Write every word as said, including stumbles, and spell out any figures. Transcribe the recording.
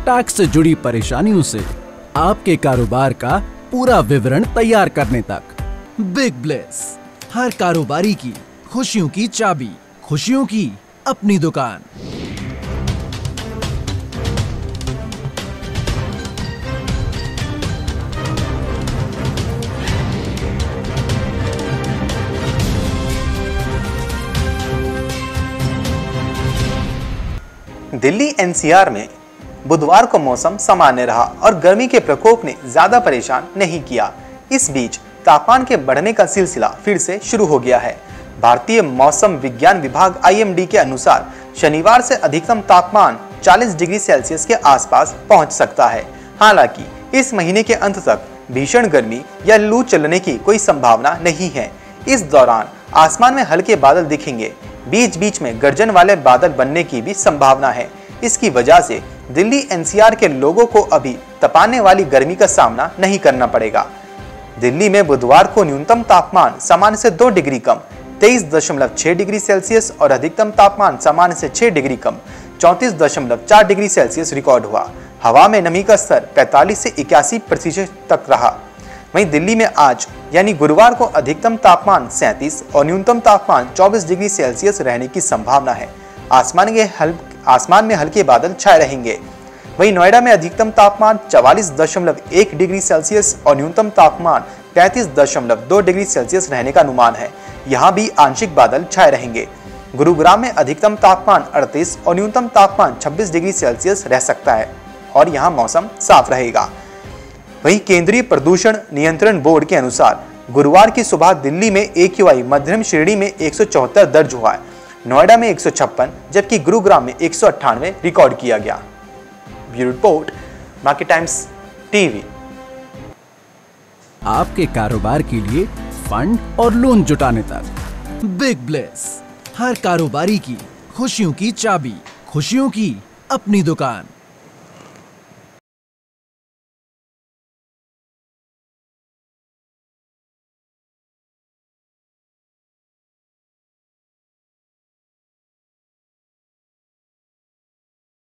Tax से जुड़ी परेशानियों से आपके कारोबार का पूरा विवरण तैयार करने तक। बिग ब्लेस, हर कारोबारी की खुशियों की चाबी, खुशियों की अपनी दुकान। दिल्ली एनसीआर में बुधवार को मौसम सामान्य रहा और गर्मी के प्रकोप ने ज्यादा परेशान नहीं किया। इस बीच तापमान के बढ़ने का सिलसिला फिर से शुरू हो गया है। भारतीय मौसम विज्ञान विभाग आई एम डी के अनुसार शनिवार से अधिकतम तापमान चालीस डिग्री सेल्सियस के आसपास पहुंच सकता है। हालांकि इस महीने के अंत तक भीषण गर्मी या लू चलने की कोई संभावना नहीं है। इस दौरान आसमान में हल्के बादल दिखेंगे। बीच बीच में गर्जन वाले बादल बनने की भी संभावना है। इसकी वजह से दिल्ली एनसीआर के लोगों को अभी तपाने वाली गर्मी का सामना नहीं करना पड़ेगा। दिल्ली में बुधवार को न्यूनतम तापमान सामान्य से दो डिग्री कम तेईस दशमलव छह डिग्री सेल्सियस और अधिकतम तापमान सामान्य से छह डिग्री कम चौंतीस दशमलव चार डिग्री सेल्सियस रिकॉर्ड हुआ। हवा में नमी का स्तर पैंतालीस से इक्यासी प्रतिशत तक रहा। वहीं दिल्ली में आज यानी गुरुवार को अधिकतम तापमान सैंतीस और न्यूनतम तापमान चौबीस डिग्री सेल्सियस रहने की संभावना है। आसमान के हल आसमान में हल्के बादल छाए रहेंगे। वहीं नोएडा में अधिकतम तापमान चवालीस दशमलव एक डिग्री सेल्सियस और न्यूनतम तापमान पैंतीस दशमलव दो डिग्री सेल्सियस रहने का अनुमान है। यहाँ भी आंशिक बादल छाए रहेंगे। गुरुग्राम में अधिकतम तापमान अड़तीस और न्यूनतम तापमान छब्बीस डिग्री सेल्सियस रह सकता है और यहाँ मौसम साफ रहेगा। वहीं केंद्रीय प्रदूषण नियंत्रण बोर्ड के अनुसार गुरुवार की सुबह दिल्ली में ए क्यू आई मध्यम श्रेणी में एक सौ चौहत्तर दर्ज हुआ है। नोएडा में एक सौ छप्पन जबकि गुरुग्राम में एक सौ अट्ठानवे रिकॉर्ड किया गया। Bureau report, Market Times TV. आपके कारोबार के लिए फंड और लोन जुटाने तक। बिग ब्लेस, हर कारोबारी की खुशियों की चाबी, खुशियों की अपनी दुकान।